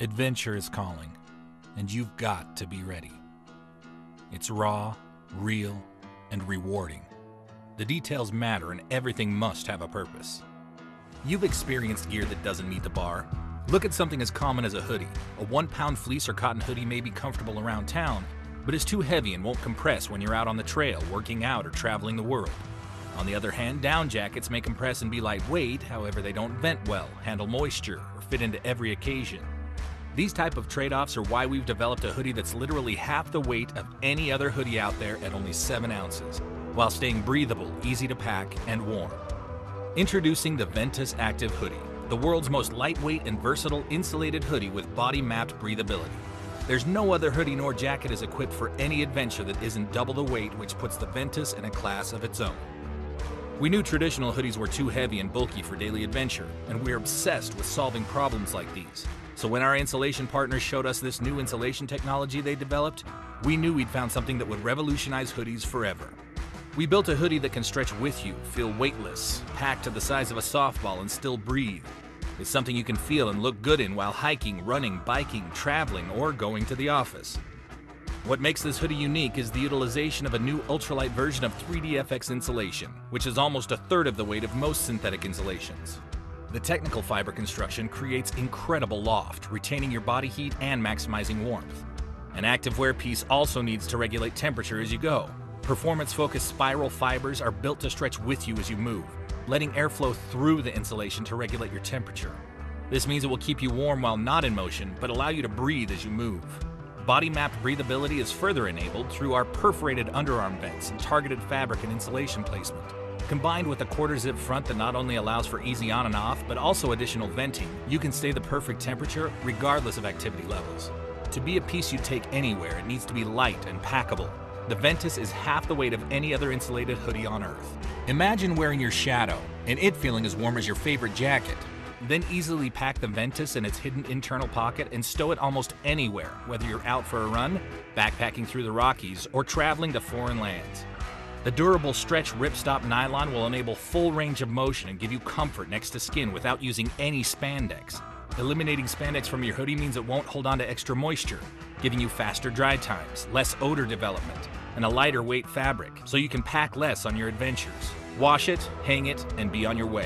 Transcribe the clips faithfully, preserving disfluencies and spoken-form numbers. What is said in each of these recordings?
Adventure is calling, and you've got to be ready. It's raw, real, and rewarding. The details matter and everything must have a purpose. You've experienced gear that doesn't meet the bar. Look at something as common as a hoodie. A one-pound fleece or cotton hoodie may be comfortable around town, but is too heavy and won't compress when you're out on the trail, working out, or traveling the world. On the other hand, down jackets may compress and be lightweight, however they don't vent well, handle moisture, or fit into every occasion. These type of trade-offs are why we've developed a hoodie that's literally half the weight of any other hoodie out there at only seven ounces, while staying breathable, easy to pack, and warm. Introducing the Ventus Active Hoodie, the world's most lightweight and versatile insulated hoodie with body-mapped breathability. There's no other hoodie nor jacket is equipped for any adventure that isn't double the weight, which puts the Ventus in a class of its own. We knew traditional hoodies were too heavy and bulky for daily adventure, and we're obsessed with solving problems like these. So when our insulation partners showed us this new insulation technology they developed, we knew we'd found something that would revolutionize hoodies forever. We built a hoodie that can stretch with you, feel weightless, packed to the size of a softball and still breathe. It's something you can feel and look good in while hiking, running, biking, traveling, or going to the office. What makes this hoodie unique is the utilization of a new ultralight version of three D F X insulation, which is almost a third of the weight of most synthetic insulations. The technical fiber construction creates incredible loft, retaining your body heat and maximizing warmth. An activewear piece also needs to regulate temperature as you go. Performance-focused spiral fibers are built to stretch with you as you move, letting airflow through the insulation to regulate your temperature. This means it will keep you warm while not in motion, but allow you to breathe as you move. Body-mapped breathability is further enabled through our perforated underarm vents and targeted fabric and insulation placement. Combined with a quarter-zip front that not only allows for easy on and off, but also additional venting, you can stay the perfect temperature regardless of activity levels. To be a piece you take anywhere, it needs to be light and packable. The Ventus is half the weight of any other insulated hoodie on Earth. Imagine wearing your Shadow and it feeling as warm as your favorite jacket. Then easily pack the Ventus in its hidden internal pocket and stow it almost anywhere, whether you're out for a run, backpacking through the Rockies, or traveling to foreign lands. The durable stretch ripstop nylon will enable full range of motion and give you comfort next to skin without using any spandex. Eliminating spandex from your hoodie means it won't hold on to extra moisture, giving you faster dry times, less odor development, and a lighter weight fabric, so you can pack less on your adventures. Wash it, hang it, and be on your way.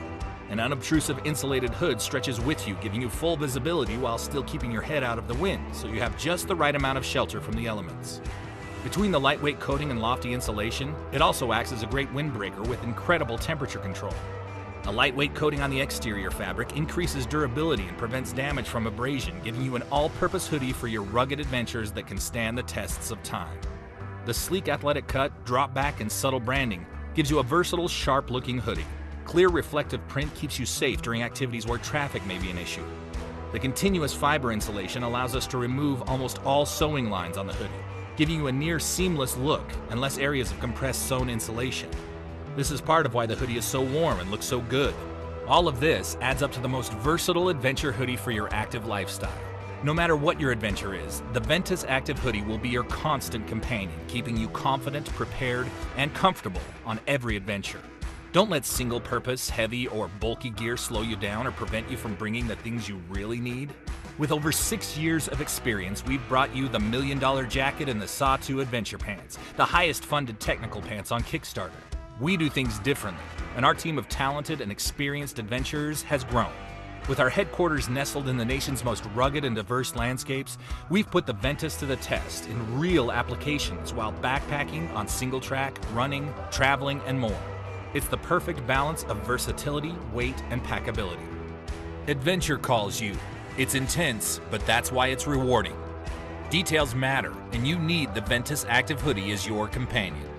An unobtrusive insulated hood stretches with you, giving you full visibility while still keeping your head out of the wind, so you have just the right amount of shelter from the elements. Between the lightweight coating and lofty insulation, it also acts as a great windbreaker with incredible temperature control. A lightweight coating on the exterior fabric increases durability and prevents damage from abrasion, giving you an all-purpose hoodie for your rugged adventures that can stand the tests of time. The sleek athletic cut, drop back, and subtle branding gives you a versatile, sharp-looking hoodie. Clear reflective print keeps you safe during activities where traffic may be an issue. The continuous fiber insulation allows us to remove almost all sewing lines on the hoodie, giving you a near seamless look and less areas of compressed sewn insulation. This is part of why the hoodie is so warm and looks so good. All of this adds up to the most versatile adventure hoodie for your active lifestyle. No matter what your adventure is, the Ventus Active Hoodie will be your constant companion, keeping you confident, prepared, and comfortable on every adventure. Don't let single-purpose, heavy, or bulky gear slow you down or prevent you from bringing the things you really need. With over six years of experience, we've brought you the Million Dollar Jacket and the S A W two Adventure Pants, the highest-funded technical pants on Kickstarter. We do things differently, and our team of talented and experienced adventurers has grown. With our headquarters nestled in the nation's most rugged and diverse landscapes, we've put the Ventus to the test in real applications while backpacking, on single track, running, traveling, and more. It's the perfect balance of versatility, weight, and packability. Adventure calls you. It's intense, but that's why it's rewarding. Details matter, and you need the Ventus Active Hoodie as your companion.